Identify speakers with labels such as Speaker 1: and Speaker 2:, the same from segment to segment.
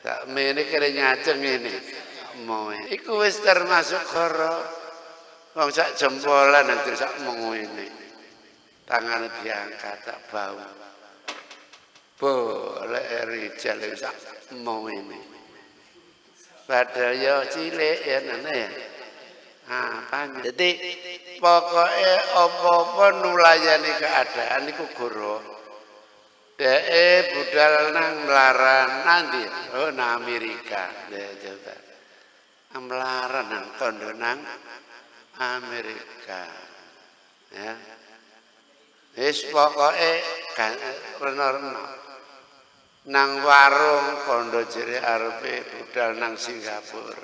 Speaker 1: Tak mene kene nyajeng ngene. Moe. Iku wis termasuk goro. Wong sak jempolan nang sak mung ngene. Tangane diangkat tak bau. Boleh rijal sak mung ngene. Padahal ya cilik ya nene ya. Apanya? Jadi pokoknya apa-apa nulayani keadaan iku goro. Budal nang melaran nanti, oh nang Amerika, coba. Melaran nang tondo nang Amerika, ya. Wis pokoke reno-reno. Nang warung kondo jere arepe budal nang Singapura.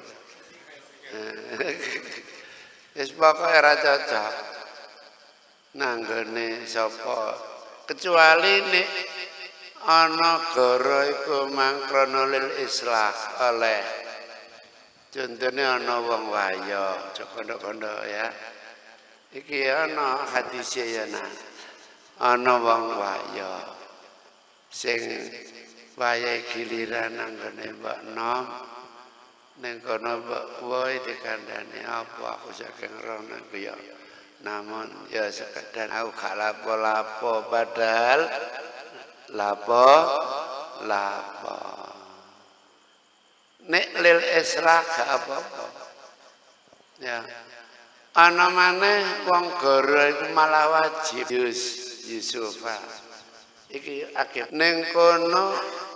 Speaker 1: Wis pokoke ora cocok. Nanggone sapa kecuali nek ana gara iku mangkrana lil islah oleh. Contone ana wong wayo, kondo-kondo ya. Iki ana hadise ya nah. Ana wong wayo sing wayahe giliran nanggone Mbak Nom ning kono Mbak Woy dikandani apa aku saking rono ya. Namun ya sekedar aku gak lapo-lapo padahal lapo nek lil islah gak apa-apa ya ana maneh wong goro iku malah wajib Yusufa iki akeh ning kono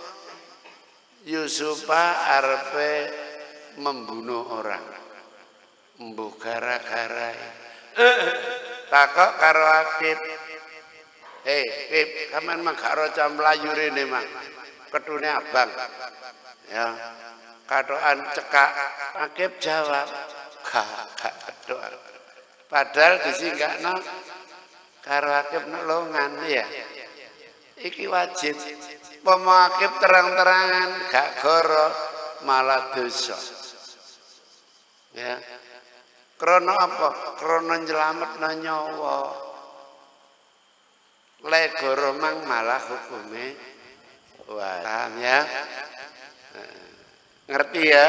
Speaker 1: Yusufa arepe membunuh orang mbuh gara-gara takok karo Akib Kib kamen mah gak roca mlayu rene mah ketune abang ya katokan cekak Akib jawab gak ketokan padahal disinggakno karo Akib nolongan ya iki wajib pemakib terang-terangan gak goro malah dosa ya krono apa krono nyelametno nyawa lek goro mang malah hukume paham ya ngerti ya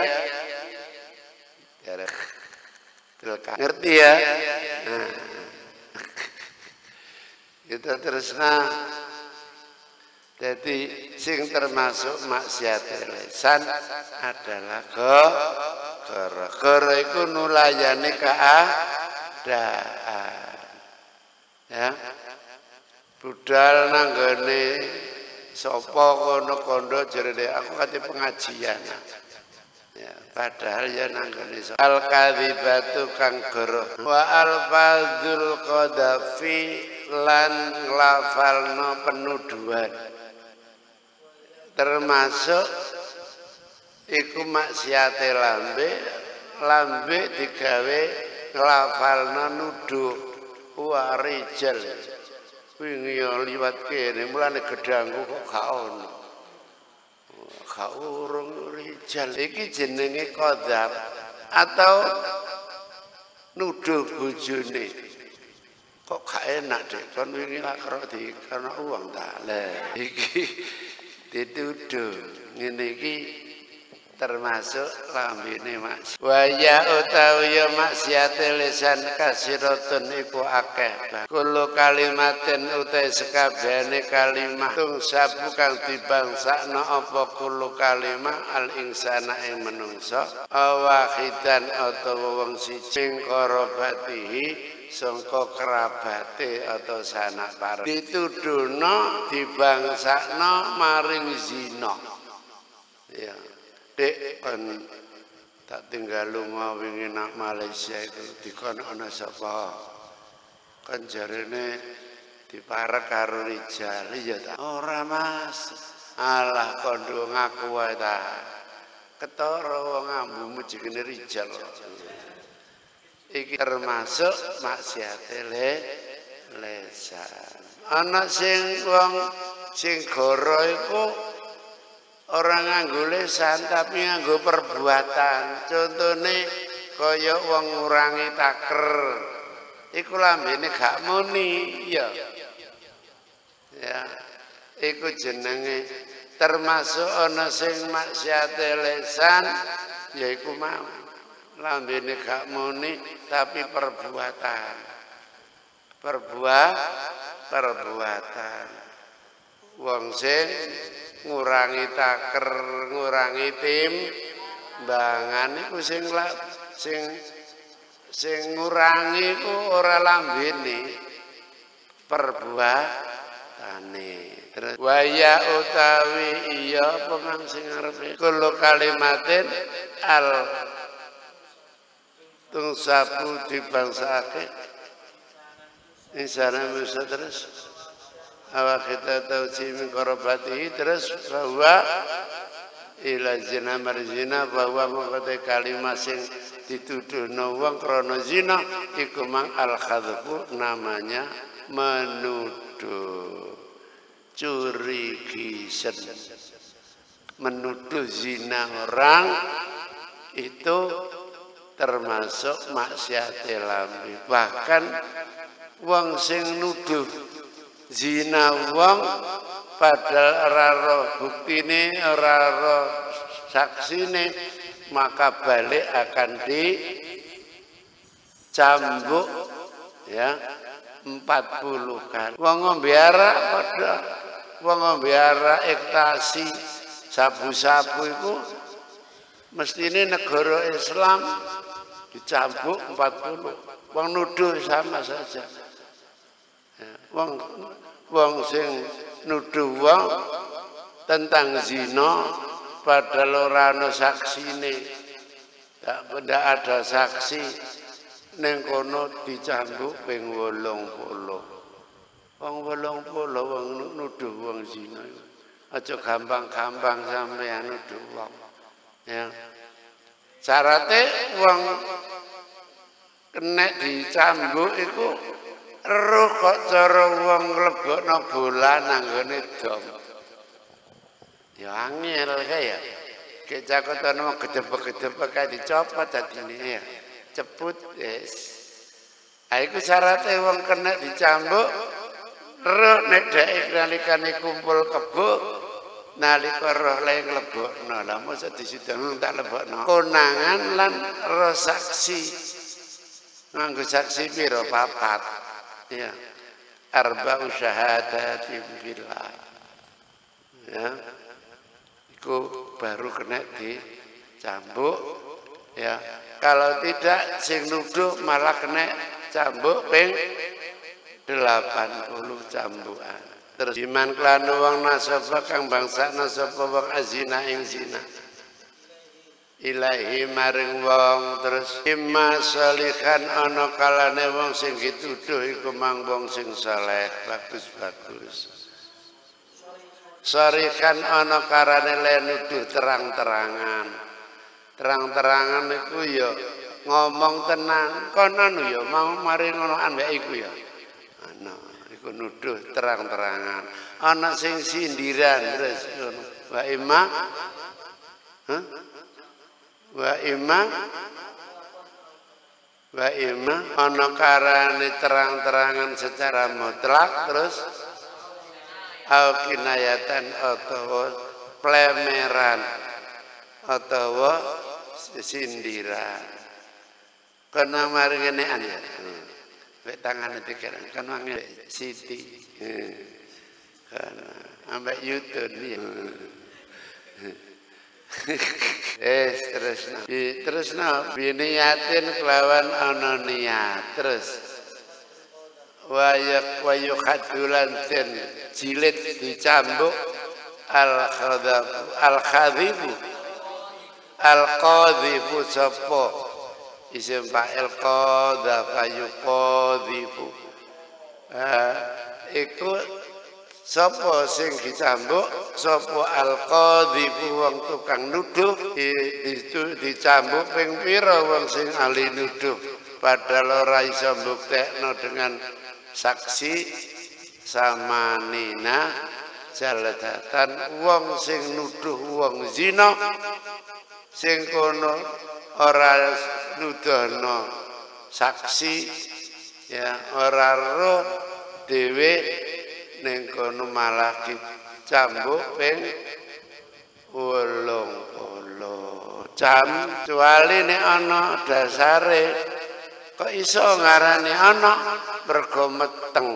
Speaker 1: ngerti ya kita terusna jadi sing termasuk maksiat lisan adalah goro iku nulayani keadaan ya budal nanggone sapa kono kondo jerene aku kate pengajian ya padahal ya nanggone al kadzibatu kang goro wa al fadzul qadafi lan lafalno penuduhan termasuk iku maksiate lambe digawe nglafalna nuduh warijal wingi liwat kene mulane gedangku kok gak ono gak urung rijal iki jenenge qadzab atau nuduh bojone kok gak enak dek kon wingi lak karo dikana uang ta lha iki dituduh ngene iki termasuk lambene maksiat wa ya utawi ya maksiate lisan kasiratun iku akeh kulo kalimatin utai sekabehane kalimah tung sabu kang dibangsakna apa kulo kalimah al insana ing menungsa awahidan utawa wong siji qarabatihi sangka kerabate atau sanak pareng dituduhna dibangsakna maring zina ya dek kan tak tinggal lunga wingi nang Malaysia itu dikon ana sapa kan jarene diparek karo rijal ya ta ora Mas alah kondo ngaku wae ta ketara wong ambumu jenenge rijal iki termasuk maksiate lisan ana sing wong sing goro iku orang nganggo lisan tapi nganggo perbuatan contone kaya wong ngurangi taker iku lambene gak muni ya iku jenenge termasuk ana sing maksiate lesan yaiku mau lambene gak muni tapi perbuatan wong sing ngurangi taker ngurangi timbangan iku sing ngurangi iku ora lambene perbuatane. Terus waya utawi iya pemang sing arepe kulo kalimatin al tungsapu dibangsake insana musa terus awak kita tahu min korobati terus bahwa ila zina marzina bahwa mengkotai kalimat sing dituduh wong krana zina iku mang al khadfu namanya menuduh curigisan menuduh zina orang itu termasuk maksiat lambi. Bahkan wong sing nuduh zina wong padahal ora roh buktine ora roh saksine maka balik akan dicambuk ya 40 kali. Wong ngombe arak padha wong ngombe arak ekstasi sabu-sabu iku mestine negara Islam dicambuk 40. Wong nuduh sama saja. Ya, wong sing nuduh wong tentang zina padahal ora ana saksine. Tak ada saksi ning kono dicambuk ping 80. Wong 80 wong nuduh wong zina. Aja gampang-gampang sampeyan nuduh wong. Ya. Syarate wong kena dicambuk iku roh kok cara wong mlebokno bola nanggone dom. Ya angel kaya. Ki cakotan wong gedebek-gedebek kae dicopot dadine ya. Ceput yes. Iku syarate wong kena dicambuk roh nek dhek nalikane kumpul kebo nalika roh le nglebokno lha mosok disidang tak lebokno konangan lan roh saksi nganggo saksi pira papat ya arba'u syahadatin billah ya iku baru kena dicambuk ya kalau tidak sing nuduh malah kena cambuk ping 80 cambukan. Terus iman kelan wong nasaba kang bangsa nasaba wong azina ing zina. Ilahi maring wong terus imma salihan ana kalane wong sing dituduh iku mang wong sing saleh bagus-bagus. Sarikan ana karane le nuduh terang-terangan. Terang-terangan iku ya ngomong tenang kono ya mau mari ngono ambek iku ya. Ana iku nuduh terang-terangan ana sing sindiran terus wa imma ana karane terang-terangan secara mutlak terus au kinayatan atau plemeran atau sindiran kana mari ngene ya wek tangane pikiran kan wangi Siti kan ambek Yutun ya terusna biniyatin kelawan ana niat terus wayak hadulan ten jilid dicambuk al-khadhibu al-qadhibu sapa isim fa'il qadhafa yuqadhibu iku sapa sing dicambuk sapa al-qadhibu wong tukang nuduh dicambuk ping pira wong sing ahli nuduh padahal ora iso mbuktekno dengan saksi sama nina jaladatan wong sing nuduh wong zina sing kono ora nuduhno saksi ya ora roh dhewe ning kono malah dicambuk ping 80 jam kecuali nek ana dasare kok iso ngarani ana mergo meteng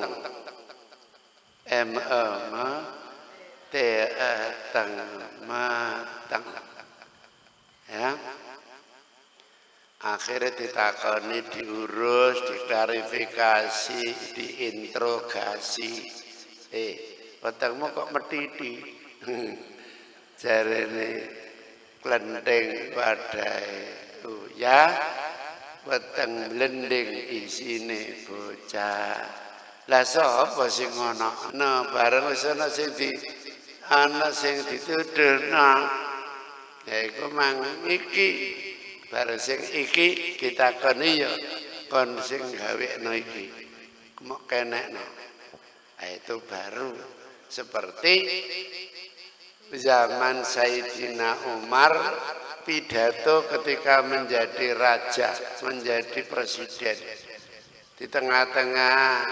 Speaker 1: teng mateng ya akhirnya ditakoni diurus diklarifikasi diinterogasi wetengmu kok metiti jarene klendeng wadahe ya weteng blending isine bocah lah sapa sing ngono bareng wis ana sing dituduhna ya iku mang iki bareng sing iki ditakoni ya kon sing gawekno iki mok kenekno itu baru seperti zaman Sayyidina Umar pidato ketika menjadi raja, menjadi presiden. Di tengah-tengah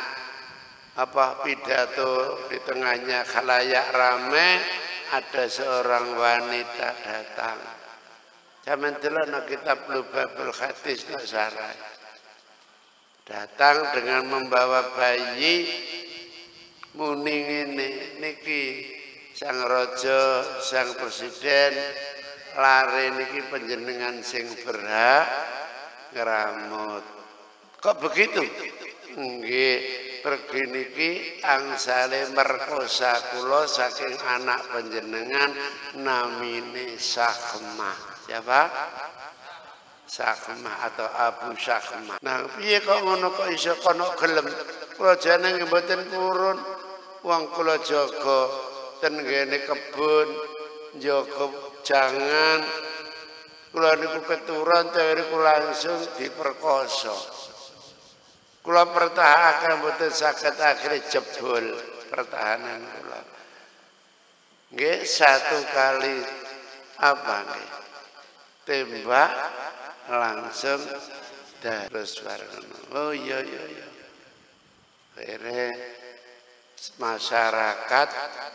Speaker 1: pidato, di tengahnya khalayak ramai, ada seorang wanita datang. Zaman dulu nak kitab Lubabul Hadis nak sarai. Datang dengan membawa bayi muning ini niki sang raja, sang presiden lare niki panjenengan sing berhak ngramut. Kok begitu? Nggih, pergi niki angsale merkosa kula saking anak panjenengan namine Sakhmah. Siapa? Sakhmah atau Abu Sakhmah. Nah, piye kok ngono kok iso kono gelem? Kula jenenge mboten purun. Wong kula jaga ten ngene kebun, jaga jangan kula niku keturunan teri kula langsung diperkosa. Kula pertahankan mboten saged akhire jebol pertahanan kula. Nggih satu kali nggih? Tembak langsung terus bareng. Oh iya. Akhirnya masyarakat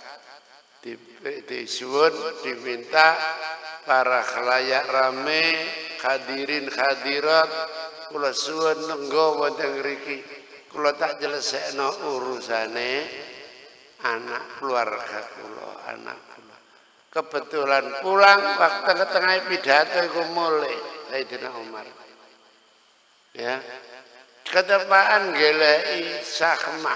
Speaker 1: disuwun diminta para khalayak rame hadirin hadirat kula suwun nenggo wonten ngriki kula tak jelesekno urusane anak keluarga kula anak kula kebetulan pulang waktu tengah pidato iku mulai Sayyidina Umar ya ketepaan geleki Sakhmah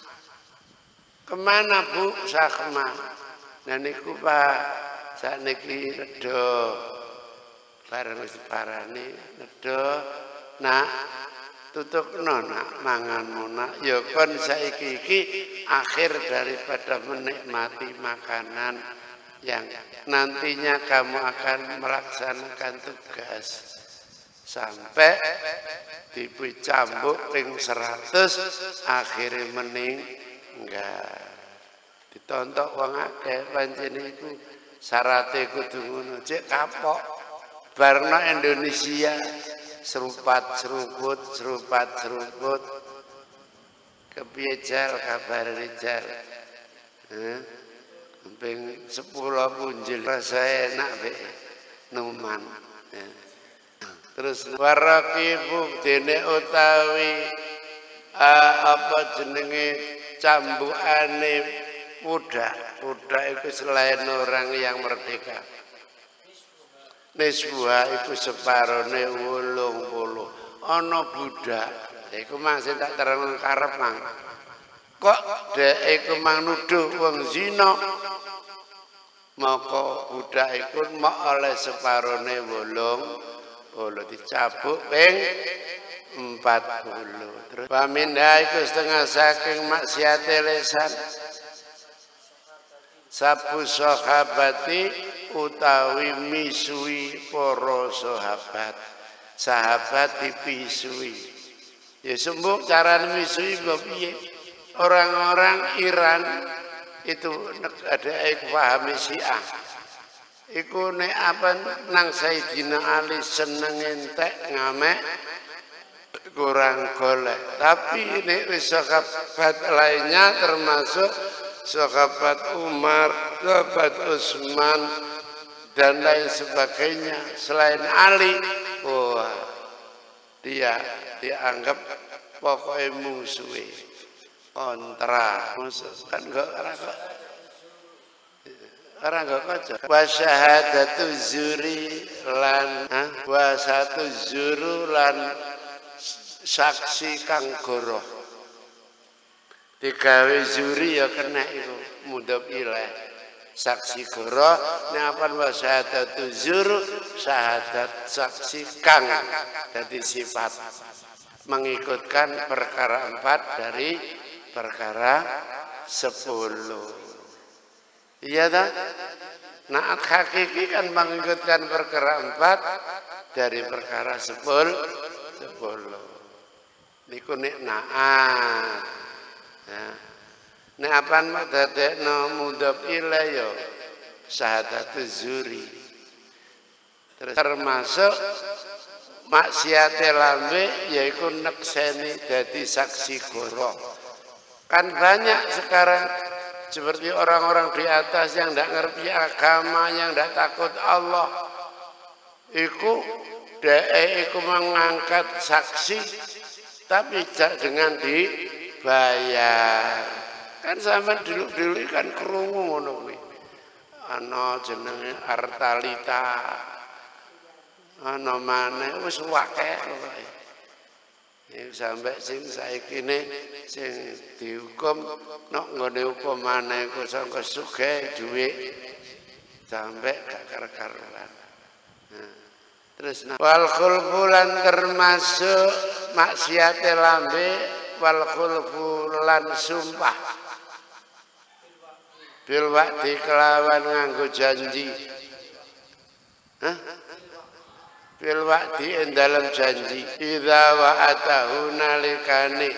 Speaker 1: kemana Bu Sakhmah nah niku Pak sakniki nedha bareng wis parani nedha nak tutukno nak manganmu nak ya kon saiki iki akhir daripada menikmati makanan yang nantinya kamu akan melaksanakan tugas sampai dicambuk ping 100 akhirnya meninggal ditontok wong akeh pancen iku syarate kudu ngono cek kapok barno Indonesia serupat seruput kepiye jal kabar rijal ping 10 punjul rasa enak be numan terus warakibu dene utawi jenenge cambukane Buddha itu selain orang yang merdeka. Niswa itu separone 80. Ono Buddha, iku mang sing tak terang karep mang. Kok dhek iku mang nuduh wong zina. Maka Buddha iku mok oleh separone 80 dicabuk ping 40. Terus pamindah iku setengah saking maksiate lisan. Sabu sahabati utawi misui para sahabat dipisui ya sembuh cara misui piye orang-orang Iran itu ada paham Syiah iku nek apa nang Sayyidina Ali seneng entek ngamek kurang golek tapi nek wis sahabat lainnya termasuk sahabat Umar, sahabat Utsman, dan lain sebagainya selain Ali, wah dia dianggap pokoknya musuhi kontra musuh kan enggak orang enggak kaca wa syahadatu zuri lan wa satu zuru lan saksi kang goroh digawe zuri ya kena itu mudhaf ilaih saksi goroh nyapan wa syahadatu zuru syahadat saksi kang jadi sifat mengikutkan perkara 4 dari perkara 10. Iya tak? Naat hakiki kan mengikutkan perkara 4 dari perkara 10. Niku nek naat. Ya. Nek apan dadekno mudhaf ilaih yo syahadatuz zuri. Termasuk maksiate lambe yaiku nekseni dadi saksi goroh. Kan banyak sekarang seperti orang-orang di atas yang tidak ngerti agama, yang tidak takut Allah. Iku mengangkat saksi tapi tidak dengan dibayar. Kan sama dulu kan krungu ngono kuwi. Ana jenenge Artalita. Ana maneh wis akeh kok. Sampai sing saiki ne sing dihukum nek nggone hukumane ku sangka sugih dhuwit sampai gak karuan. Terus wal khulfulan termasuk maksiate lambe wal khulfulan sumpah bil wa'di kelawan nganggo janji. Bil wa'di ing dalam janji idza wa'atahu nalikane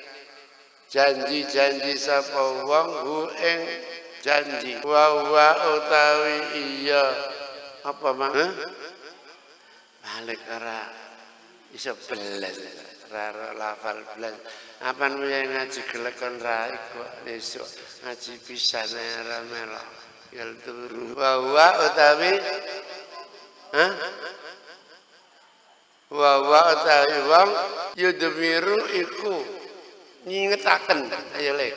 Speaker 1: janji sapa wong hu ing janji wa utawi iya apa mang balik ora iso belas ra lafal belas apa yang ngaji gelekon ra iku esuk ngaji pisan ra melok yel turu wa utawi wa utawi wong yudmiru iku nyingetaken ayo lek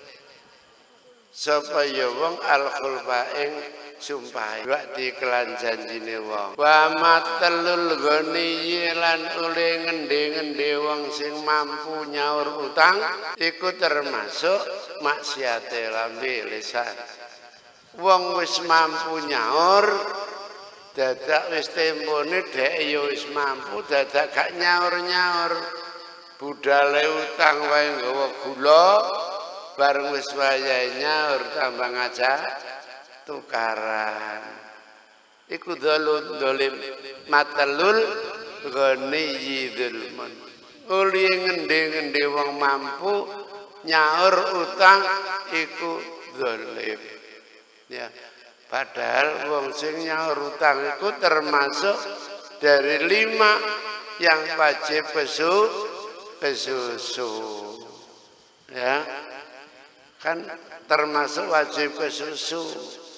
Speaker 1: sapa ya wong al khulfa ing sumpah wa dikelan janjine wong wa matalul ghani lan oleh ngende-ngende wong sing mampu nyaur utang iku termasuk maksiate lambe lisan. Wong wis mampu nyaur dadak wis tempone dhek ya wis mampu dadak gak nyaur-nyaur budale utang wae nggawa gula bareng wis wayahe nyaur tambah ngajak tukaran iku dolim matalul ghaniyyi dzulmun uli ngende-ngende wong mampu nyaur utang iku dolim ya. Padahal wong sing nyaur utang itu termasuk dari 5 yang wajib kesusu. Ya. Kan termasuk wajib kesusu.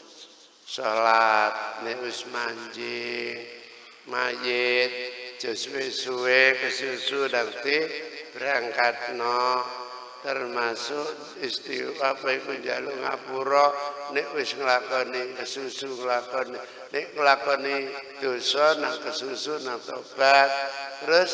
Speaker 1: Salat nek wis manjing, mayit suwe-suwe kesusu nanti berangkatno termasuk apa iku njaluk ngapura nek wis nglakoni kesusu nglakoni nek nglakoni dosa nang kesusu nang tobat terus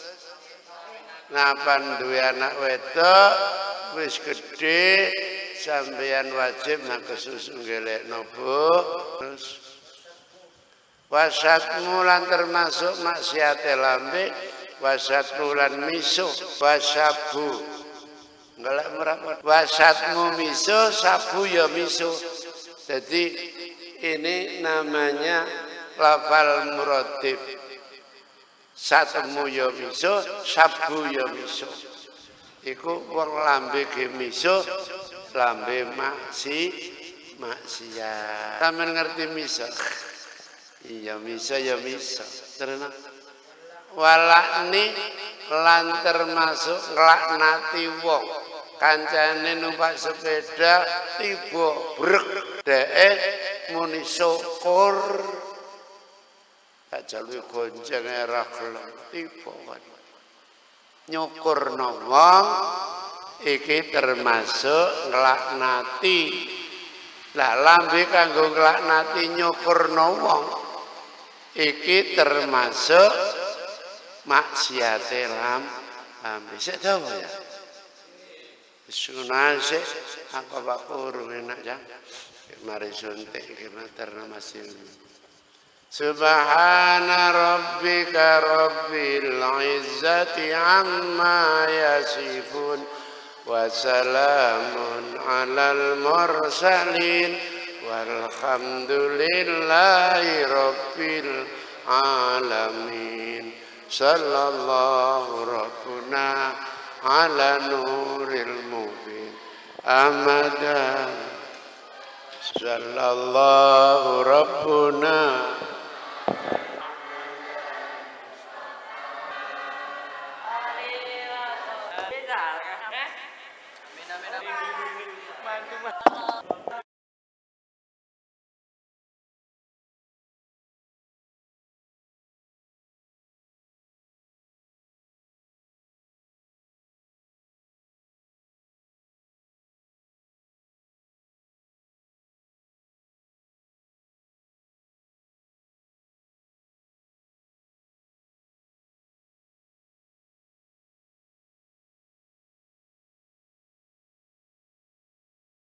Speaker 1: ngapan duwe anak wedok wis gedhe sampeyan wajib nang kesusu ngelekno Bu terus wasatmu lan termasuk maksiate lambe wasatmu lan miso wasabu ngelak merapat wasatmu miso sabu ya miso. Jadi ini namanya lafal muradif satmu ya miso sabu ya miso iku wong lambe ge miso lambe maksiat sampeyan ngerti miso iya miso ya miso terus walakni lan termasuk nglaknati wong kancane numpak sepeda tiba brek dhek muni syukur kajalu gonceng era gelem tiba nyukurno wong iki termasuk nglaknati. Lah lambe kanggo nglaknati nyukurno wong iki termasuk maksiate lambe. Sik dawa ya. Sunase apa Pak urung enak ya. Mari suntik iki materno masih. Subhana rabbika rabbil izzati amma yasifun wa salamun alal mursalin walhamdulillahi rabbil alamin. Sallallahu rabbuna ala nuril mubin amadan. Sallallahu rabbuna
Speaker 2: Mena